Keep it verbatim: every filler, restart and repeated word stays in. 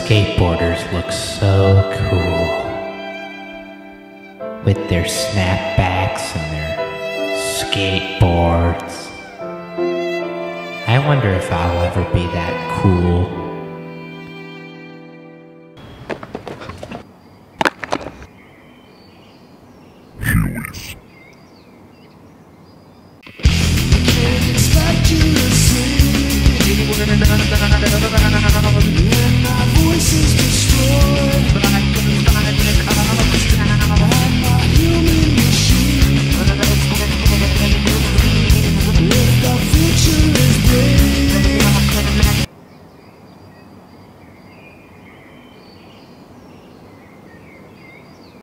skateboarders look so cool. With their snapbacks and their skateboards. I wonder if I'll ever be that cool. Huey's